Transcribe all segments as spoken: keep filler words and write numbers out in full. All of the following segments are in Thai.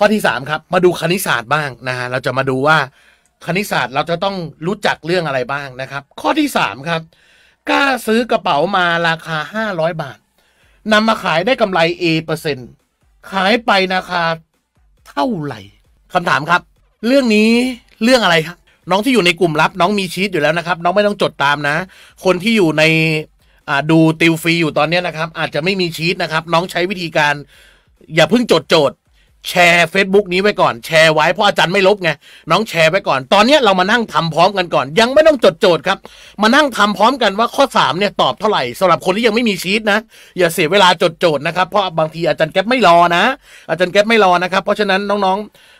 ข้อที่สามครับมาดูคณิตศาสตร์บ้างนะฮะเราจะมาดูว่าคณิตศาสตร์เราจะต้องรู้จักเรื่องอะไรบ้างนะครับข้อที่สามครับกล้าซื้อกระเป๋ามาราคาห้าร้อยบาทนำมาขายได้กำไร A เปอร์เซ็นต์ขายไปราคาเท่าไหร่คำถามครับเรื่องนี้เรื่องอะไรครับน้องที่อยู่ในกลุ่มลับน้องมีชีทอยู่แล้วนะครับน้องไม่ต้องจดตามนะคนที่อยู่ในดูติวฟรีอยู่ตอนนี้นะครับอาจจะไม่มีชีทนะครับน้องใช้วิธีการอย่าเพิ่งจดโจทย์แชร์ Facebook นี้ไว้ก่อนแชร์ไว้เพราะอาจารย์ไม่ลบไงน้องแชร์ไว้ก่อนตอนนี้เรามานั่งทำพร้อมกันก่อนยังไม่ต้องจดโจทย์ครับมานั่งทำพร้อมกันว่าข้อสามเนี่ยตอบเท่าไหร่สำหรับคนที่ยังไม่มีชีทนะอย่าเสียเวลาจดโจทย์นะครับเพราะบางทีอาจารย์แก๊ปไม่รอนะอาจารย์แก๊ปไม่รอนะครับเพราะฉะนั้นน้อง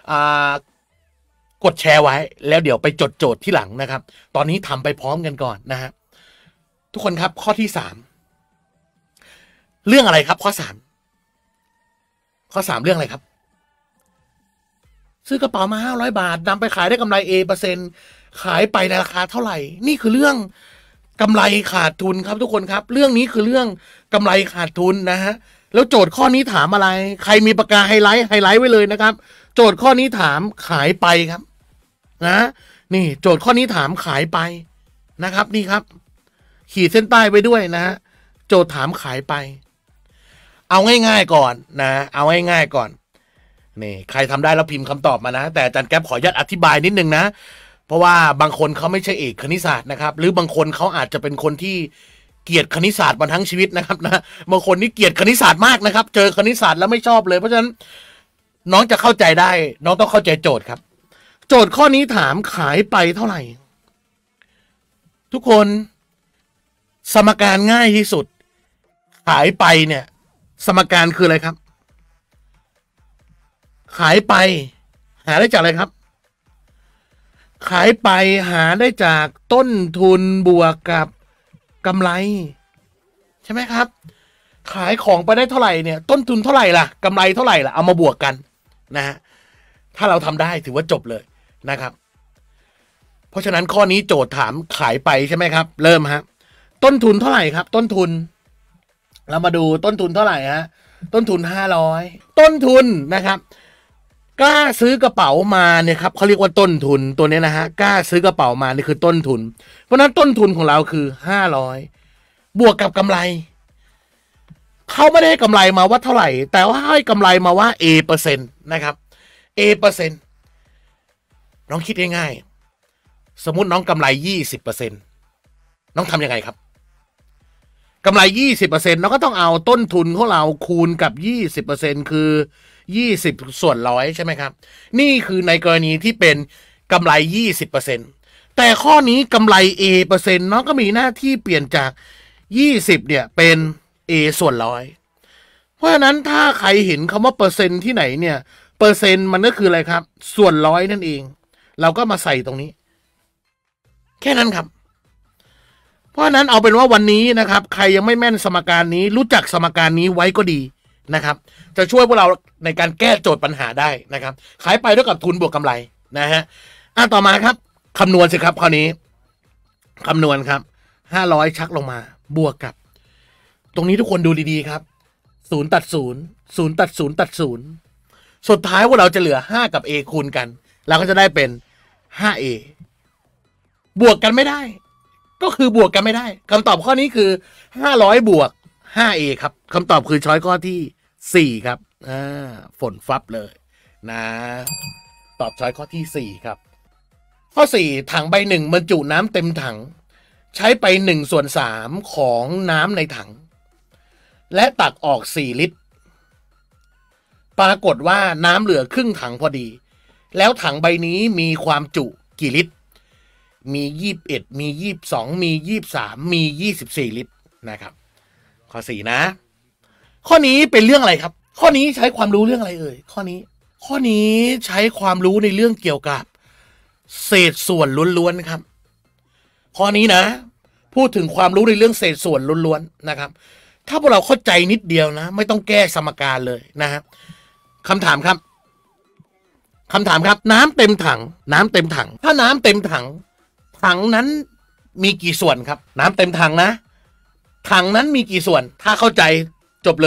ๆกดแชร์ไว้แล้วเดี๋ยวไปจดโจทย์ที่หลังนะครับตอนนี้ทำไปพร้อมกันก่อนนะฮะทุกคนครับข้อที่สามเรื่องอะไรครับข้อสามข้อสามเรื่องอะไรครับซื้อกระเป๋ามาห้าร้อยบาทนำไปขายได้กำไร A เปอร์เซ็นต์ขายไปในราคาเท่าไหร่นี่คือเรื่องกำไรขาดทุนครับทุกคนครับเรื่องนี้คือเรื่องกำไรขาดทุนนะฮะแล้วโจทย์ข้อนี้ถามอะไรใครมีปากกาไฮไลท์ไฮไลท์ไว้เลยนะครับโจทย์ข้อนี้ถามขายไปครับนะนี่โจทย์ข้อนี้ถามขายไปนะครับนี่ครับขีดเส้นใต้ไว้ด้วยนะฮะโจทย์ถามขายไปเอาง่ายๆก่อนนะเอาง่ายๆก่อนนี่ใครทำได้แล้วพิมพ์คำตอบมานะแต่อาจารย์แก๊ปขออนุญาตอธิบายนิดนึงนะเพราะว่าบางคนเขาไม่ใช่เอกคณิตศาสตร์นะครับหรือบางคนเขาอาจจะเป็นคนที่เกลียดคณิตศาสตร์มาทั้งชีวิตนะครับนะบางคนนี่เกลียดคณิตศาสตร์มากนะครับเจอคณิตศาสตร์แล้วไม่ชอบเลยเพราะฉะนั้นน้องจะเข้าใจได้น้องต้องเข้าใจโจทย์ครับโจทย์ข้อนี้ถามขายไปเท่าไหร่ทุกคนสมการง่ายที่สุดขายไปเนี่ยสมการคืออะไรครับขายไปหาได้จากอะไรครับขายไปหาได้จากต้นทุนบวกกับกำไรใช่ไหมครับขายของไปได้เท่าไหร่เนี่ยต้นทุนเท่าไหร่ล่ะกำไรเท่าไหร่ล่ะเอามาบวกกันนะฮะถ้าเราทำได้ถือว่าจบเลยนะครับเพราะฉะนั้นข้อนี้โจทย์ถามขายไปใช่ไหมครับเริ่มฮะต้นทุนเท่าไหร่ครับต้นทุนเรามาดูต้นทุนเท่าไหร่ฮะต้นทุนห้าร้อยต้นทุนนะครับกล้าซื้อกระเป๋ามาเนี่ยครับเขาเรียกว่าต้นทุนตัวนี้นะฮะกล้าซื้อกระเป๋ามานี่คือต้นทุนเพราะนั้นต้นทุนของเราคือห้าร้อยบวกกับกำไรเขาไม่ได้ให้กำไรมาว่าเท่าไหร่แต่ว่าให้กำไรมาว่า A เปอร์เซ็นต์นะครับ A เปอร์เซ็นต์น้องคิดง่ายๆสมมุติน้องกำไร ยี่สิบเปอร์เซ็นต์ น้องทำยังไงครับกำไร ยี่สิบเปอร์เซ็นต์ น้องก็ต้องเอาต้นทุนของเราคูณกับ ยี่สิบเปอร์เซ็นต์ คือยี่สิบส่วนร้อยใช่ไหมครับนี่คือในกรณีที่เป็นกำไร ยี่สิบเปอร์เซ็นต์ แต่ข้อนี้กำไร A เปอร์เซ็นต์น้องก็มีหน้าที่เปลี่ยนจากยี่สิบเนี่ยเป็น A ส่วนร้อยเพราะฉะนั้นถ้าใครเห็นคำว่าเปอร์เซ็นต์ที่ไหนเนี่ยเปอร์เซ็นต์มันก็คืออะไรครับส่วนร้อยนั่นเองเราก็มาใส่ตรงนี้แค่นั้นครับเพราะฉะนั้นเอาเป็นว่าวันนี้นะครับใครยังไม่แม่นสมการนี้รู้จักสมการนี้ไว้ก็ดีนะครับจะช่วยพวกเราในการแก้โจทย์ปัญหาได้นะครับขายไปด้วยกับทุนบวกกำไรนะฮะอ่ะต่อมาครับคำนวณสิครับข้อนี้คำนวณครับห้าร้อยชักลงมาบวกกับตรงนี้ทุกคนดูดีๆครับศูนย์ตัดศูนย์ศูนย์ตัดศูนย์ตัดศูนย์สุดท้ายพวกเราจะเหลือห้ากับ A คูณกันเราก็จะได้เป็น ห้า เอ บวกกันไม่ได้ก็คือบวกกันไม่ได้คำตอบข้อนี้คือห้าร้อยบวก ห้า เอ ครับคำตอบคือช้อยข้อที่สี่ครับอ่าฝนฟับเลยนะตอบช้อยข้อที่สี่ครับข้อสี่ถังใบหนึ่งบรรจุน้ำเต็มถังใช้ไปหนึ่งส่วนสามของน้ำในถังและตักออกสี่ลิตรปรากฏว่าน้ำเหลือครึ่งถังพอดีแล้วถังใบนี้มีความจุกี่ลิตรมียี่สิบเอ็ดมียี่สิบสองมียี่สิบสามมียี่สิบสี่ลิตรนะครับข้อสี่นะข้อนี้เป็นเรื่องอะไรครับข้อนี้ใช้ความรู้เรื่องอะไรเอ่ยข้อนี้ข้อนี้ใช้ความรู้ในเรื่องเกี่ยวกับเศษส่วนล้วนๆครับข้อนี้นะพูดถึงความรู้ในเรื่องเศษส่วนล้วนๆนะครับถ้าพวกเราเข้าใจนิดเดียวนะไม่ต้องแก้สมการเลยนะครับคำถามครับคำถามครับน้ำเต็มถังน้ำเต็มถังถ้าน้ำเต็มถังถังนั้นมีกี่ส่วนครับน้ำเต็มถังนะถังนั้นมีกี่ส่วนถ้าเข้าใจจบเลย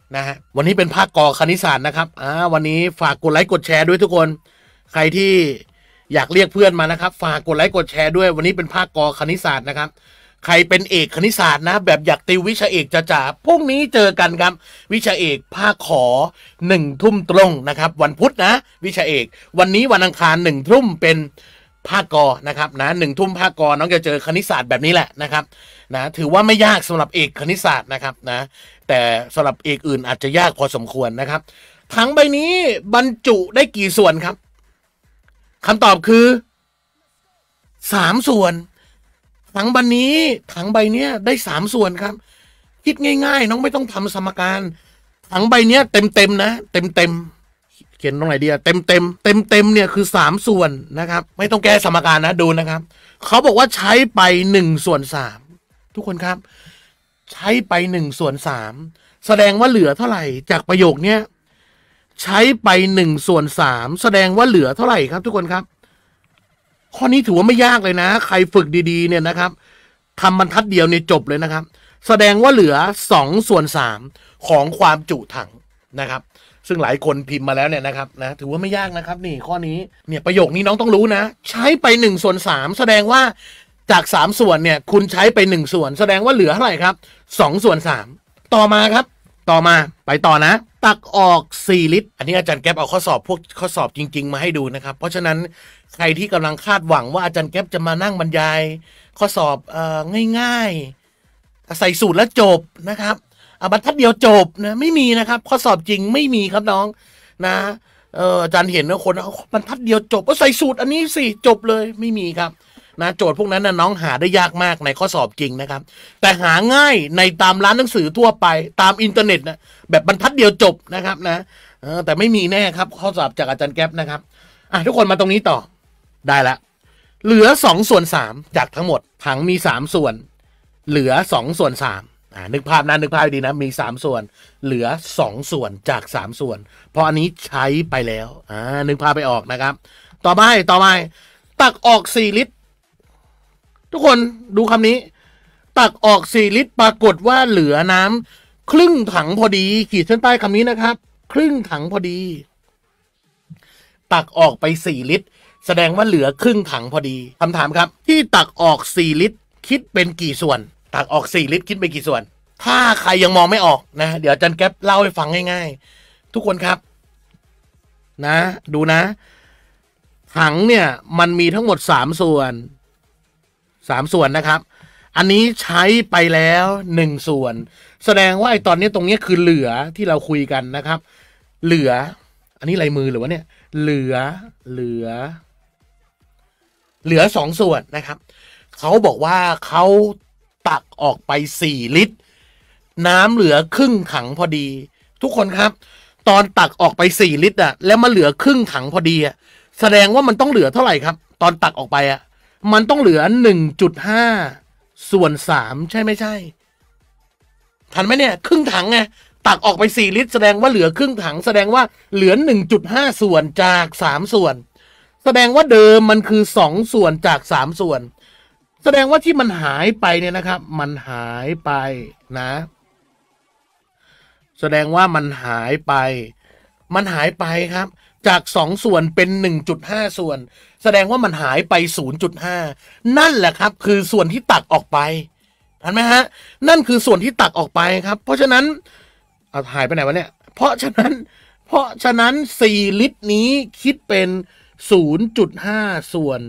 นะฮะวันนี้เป็นภาคกอคณิตศาสตร์นะครับอ่าวันนี้ฝากกดไลค์กดแชร์ด้วยทุกคนใครที่อยากเรียกเพื่อนมานะครับฝากกดไลค์กดแชร์ด้วยวันนี้เป็นภาคกอคณิตศาสตร์นะครับใครเป็นเอกคณิตศาสตร์นะแบบอยากติววิชาเอกจ๋าๆพรุ่งนี้เจอกันครับวิชาเอกภาคขอหนึ่งทุ่มตรงนะครับวันพุธนะวิชาเอกวันนี้วันอังคารหนึ่งทุ่มเป็นภาคกอนะครับนะหนึ่งทุ่มภาคกอน้องจะเจอคณิตศาสตร์แบบนี้แหละนะครับนะถือว่าไม่ยากสำหรับเอกคณิตศาสตร์นะครับนะแต่สำหรับเอกอื่นอาจจะยากพอสมควรนะครับถังใบนี้บรรจุได้กี่ส่วนครับคำตอบคือสามส่วนถังใบนี้ถังใบเนี้ยได้สามส่วนครับคิดง่ายๆน้องไม่ต้องทำสมการถังใบเนี้ยเต็มเต็มนะเต็มเต็มเขียนตรงไหนดีอะเต็มเต็มเต็มเต็มเนี่ยคือสามส่วนนะครับไม่ต้องแก้สมการนะดูนะครับเขาบอกว่าใช้ไปหนึ่งส่วนสามทุกคนครับใช้ไปหนึ่งส่วนสามแสดงว่าเหลือเท่าไหร่จากประโยคเนี้ยใช้ไปหนึ่งส่วนสามแสดงว่าเหลือเท่าไหร่ครับทุกคนครับข้อนี้ถือว่าไม่ยากเลยนะใครฝึกดีๆเนี่ยนะครับทำบรรทัดเดียวเนี่ยจบเลยนะครับแสดงว่าเหลือสองส่วนสามของความจุถังนะครับซึ่งหลายคนพิมพ์มาแล้วเนี่ยนะครับนะถือว่าไม่ยากนะครับนี่ข้อนี้เนี่ยประโยคนี้น้องต้องรู้นะใช้ไปหนึ่งส่วนสามแสดงว่าจากสามส่วนเนี่ยคุณใช้ไปหนึ่งส่วนแสดงว่าเหลือเท่าไหร่ครับสองส่วนสามต่อมาครับต่อมาไปต่อนะตักออกสี่ลิตรอันนี้อาจารย์แก๊ปเอาข้อสอบพวกข้อสอบจริงๆมาให้ดูนะครับเพราะฉะนั้นใครที่กำลังคาดหวังว่าอาจารย์แก๊ปจะมานั่งบรรยายข้อสอบเอ่อง่ายๆใส่สูตรแล้วจบนะครับเอาบรรทัดเดียวจบนะไม่มีนะครับข้อสอบจริงไม่มีครับน้องนะเอออาจารย์เห็นนะคนเอาบรรทัดเดียวจบก็ใส่สูตรอันนี้สิจบเลยไม่มีครับนะโจทย์พวกนั้นนะน้องหาได้ยากมากในข้อสอบจริงนะครับแต่หาง่ายในตามร้านหนังสือทั่วไปตามอินเทอร์เน็ตนะแบบบรรทัดเดียวจบนะครับนะเออแต่ไม่มีแน่ครับข้อสอบจากอาจารย์แก๊ปนะครับอ่ะทุกคนมาตรงนี้ต่อได้ละเหลือสองส่วนสามจากทั้งหมดถังมีสามส่วนเหลือสองส่วนสามอ่านึกภาพนะนึกภาพดีนะมีสามส่วนเหลือสองส่วนจากสามส่วนเพราะอันนี้ใช้ไปแล้วอ่านึกภาพไปออกนะครับต่อไปต่อไปตักออกสี่ลิตรทุกคนดูคำนี้ตักออกสี่ลิตรปรากฏว่าเหลือน้ำครึ่งถังพอดีขีดเส้นใต้คำนี้นะครับครึ่งถังพอดีตักออกไปสี่ลิตรแสดงว่าเหลือครึ่งถังพอดีคำถามครับที่ตักออกสี่ลิตรคิดเป็นกี่ส่วนตักออกสี่ลิตรคิดเป็นกี่ส่วนถ้าใครยังมองไม่ออกนะเดี๋ยวอาจารย์แก๊ปเล่าให้ฟังง่ายๆทุกคนครับนะดูนะถังเนี่ยมันมีทั้งหมดสามส่วนสามส่วนนะครับอันนี้ใช้ไปแล้วหนึ่งส่วนแสดงว่าไอ้ตอนนี้ตรงนี้คือเหลือที่เราคุยกันนะครับเหลืออันนี้ลายมือหรือว่าเนี่ยเหลือเหลือเหลือสองส่วนนะครับเขาบอกว่าเขาตักออกไปสี่ลิตรน้ำเหลือครึ่งถังพอดีทุกคนครับตอนตักออกไปสี่ลิตรอ่ะแล้วมาเหลือครึ่งถังพอดีอ่ะแสดงว่ามันต้องเหลือเท่าไหร่ครับตอนตักออกไปอ่ะมันต้องเหลือ หนึ่งจุดห้า ส่วนสามใช่ไม่ใช่ทันไหมเนี่ยครึ่งถังไงตักออกไปสี่ลิตรแสดงว่าเหลือครึ่งถังแสดงว่าเหลือ หนึ่งจุดห้า ส่วนจากสามส่วนแสดงว่าเดิมมันคือสองส่วนจากสามส่วนแสดงว่าที่มันหายไปเนี่ยนะครับมันหายไปนะแสดงว่ามันหายไปมันหายไปครับจากสองส่วนเป็น หนึ่งจุดห้า ส่วนแสดงว่ามันหายไป ศูนย์จุดห้า นั่นแหละครับคือส่วนที่ตักออกไปเห็นไหมฮะนั่นคือส่วนที่ตักออกไปครับเพราะฉะนั้นเอาหายไปไหนวะเนี่ยเพราะฉะนั้นเพราะฉะนั้นสี่ลิตรนี้คิดเป็น ศูนย์จุดห้า ส่วน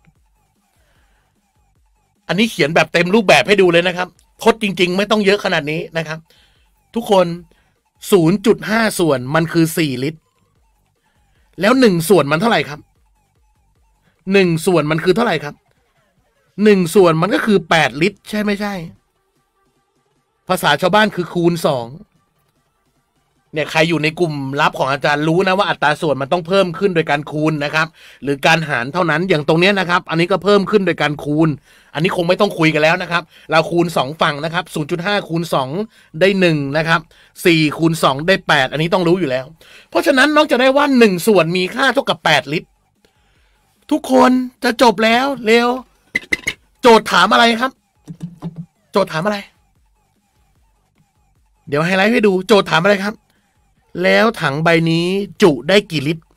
อันนี้เขียนแบบเต็มรูปแบบให้ดูเลยนะครับทดจริงๆไม่ต้องเยอะขนาดนี้นะครับทุกคน ศูนย์จุดห้า ส่วนมันคือสี่ลิตรแล้วหนึ่งส่วนมันเท่าไหร่ครับหนึ่งส่วนมันคือเท่าไหร่ครับหนึ่งส่วนมันก็คือแปดลิตรใช่ไม่ใช่ภาษาชาวบ้านคือคูณสองเนี่ยใครอยู่ในกลุ่มลับของอาจารย์รู้นะว่าอัตราส่วนมันต้องเพิ่มขึ้นโดยการคูณนะครับหรือการหารเท่านั้นอย่างตรงนี้นะครับอันนี้ก็เพิ่มขึ้นโดยการคูณอันนี้คงไม่ต้องคุยกันแล้วนะครับเราคูณสองฝั่งนะครับ ศูนย์จุดห้า คูณสองได้หนึ่งนะครับสี่คูณสองได้แปดอันนี้ต้องรู้อยู่แล้วเพราะฉะนั้นน้องจะได้ว่าหนึ่งส่วนมีค่าเท่ากับแปดลิตรทุกคนจะจบแล้วเร็วโจทย์ถามอะไรครับโจทย์ถามอะไรเดี๋ยวไฮไลท์ให้ดูโจทย์ถามอะไรครับแล้วถังใบนี้จุได้กี่ลิตร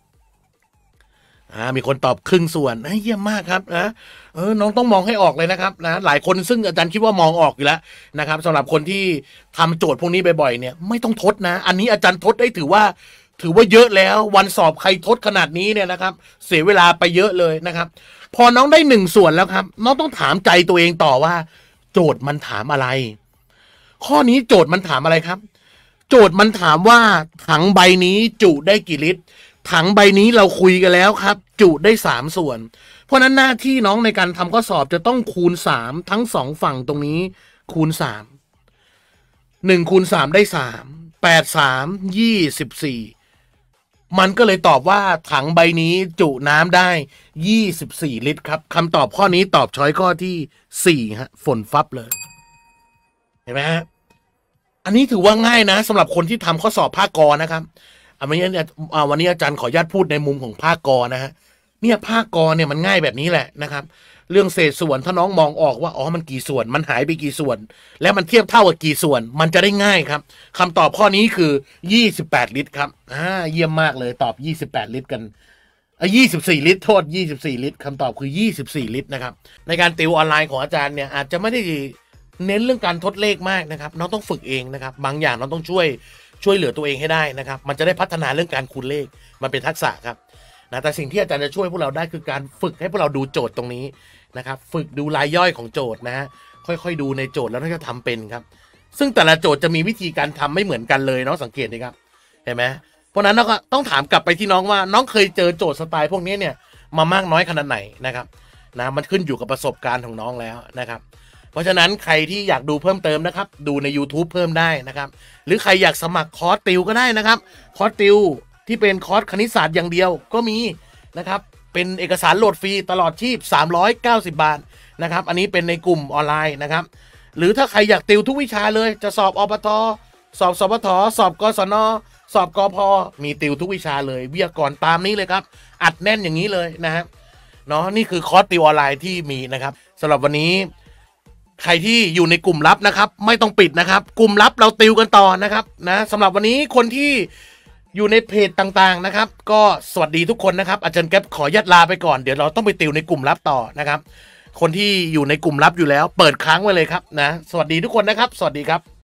อ่ามีคนตอบครึ่งส่วนเยี่ยมมากครับนะเออน้องต้องมองให้ออกเลยนะครับนะหลายคนซึ่งอาจารย์คิดว่ามองออกอยู่แล้วนะครับสำหรับคนที่ทำโจทย์พวกนี้บ่อยๆเนี่ยไม่ต้องทดนะอันนี้อาจารย์ทดได้ถือว่าถือว่าเยอะแล้ววันสอบใครทดขนาดนี้เนี่ยนะครับเสียเวลาไปเยอะเลยนะครับพอน้องได้หนึ่งส่วนแล้วครับน้องต้องถามใจตัวเองต่อว่าโจทย์มันถามอะไรข้อนี้โจทย์มันถามอะไรครับโจทย์มันถามว่าถังใบนี้จุได้กี่ลิตรถังใบนี้เราคุยกันแล้วครับจุได้สามส่วนเพราะนั้นหน้าที่น้องในการทำข้อสอบจะต้องคูณสามทั้งสองฝั่งตรงนี้คูณสามหนึ่งคูณสามได้สามแปดสามยี่สิบสี่มันก็เลยตอบว่าถังใบนี้จุน้ำได้ยี่สิบสี่ลิตรครับคำตอบข้อนี้ตอบช้อยข้อที่สี่ฮะฝนฟับเลยเห็นไหมฮะอันนี้ถือว่าง่ายนะสำหรับคนที่ทำข้อสอบภาคกรนะครับอันนี้เนี่ยวันนี้อาจารย์ขออนุญาตพูดในมุมของภาคกรนะฮะเนี่ยภาคกรเนี่ยมันง่ายแบบนี้แหละนะครับเรื่องเศษส่วนถ้าน้องมองออกว่าอ๋อมันกี่ส่วนมันหายไปกี่ส่วนแล้วมันเทียบเท่ากับกี่ส่วนมันจะได้ง่ายครับคำตอบข้อนี้คือยี่สิบแปดลิตรครับอ่าเยี่ยมมากเลยตอบยี่สิบแปดลิตรกันอ่ะยี่สิบสี่ลิตรโทษยี่สิบสี่ลิตรคำตอบคือยี่สิบสี่ลิตรนะครับในการติวออนไลน์ของอาจารย์เนี่ยอาจจะไม่ได้เน้นเรื่องการทดเลขมากนะครับน้องต้องฝึกเองนะครับบางอย่างน้องต้องช่วยช่วยเหลือตัวเองให้ได้นะครับมันจะได้พัฒนาเรื่องการคูณเลขมันเป็นทักษะครับนะแต่สิ่งที่อาจารย์จะช่วยพวกเราได้คือการฝึกให้พวกเราดูโจทย์ตรงนี้นะครับฝึกดูรายย่อยของโจทย์นะฮะค่อยๆดูในโจทย์แล้วน่าจะทำเป็นครับซึ่งแต่ละโจทย์จะมีวิธีการทำไม่เหมือนกันเลยน้องสังเกตดีครับเห็นไหมเพราะนั้นเราก็ต้องถามกลับไปที่น้องว่าน้องเคยเจอโจทย์สไตล์พวกนี้เนี่ยมามากน้อยขนาดไหนนะครับนะมันขึ้นอยู่กับประสบการณ์ของน้องแล้วนะครับเพราะฉะนั้นใครที่อยากดูเพิ่มเติมนะครับดูใน YouTube เพิ่มได้นะครับหรือใครอยากสมัครคอร์สติวก็ได้นะครับคอร์สติวที่เป็นคอร์สคณิตศาสตร์อย่างเดียวก็มีนะครับเป็นเอกสารโหลดฟรีตลอดชีพสามร้อยเก้าสิบบาทนะครับอันนี้เป็นในกลุ่มออนไลน์นะครับหรือถ้าใครอยากติวทุกวิชาเลยจะสอบอปทสอบสปทสอบกศนสอบกพมีติวทุกวิชาเลยวิทยากรตามนี้เลยครับอัดแน่นอย่างนี้เลยนะครับเนาะนี่คือคอร์สติวออนไลน์ที่มีนะครับสำหรับวันนี้ใครที่อยู่ในกลุ่มลับนะครับไม่ต้องปิดนะครับกลุ่มลับเราติวกันต่อนะครับนะสำหรับวันนี้คนที่อยู่ในเพจต่างๆนะครับก็สวัสดีทุกคนนะครับอาจารย์แก๊ปขอยัดลาไปก่อนเดี๋ยวเราต้องไปติวในกลุ่มลับต่อนะครับคนที่อยู่ในกลุ่มลับอยู่แล้วเปิดค้างไว้เลยครับนะสวัสดีทุกคนนะครับสวัสดีครับ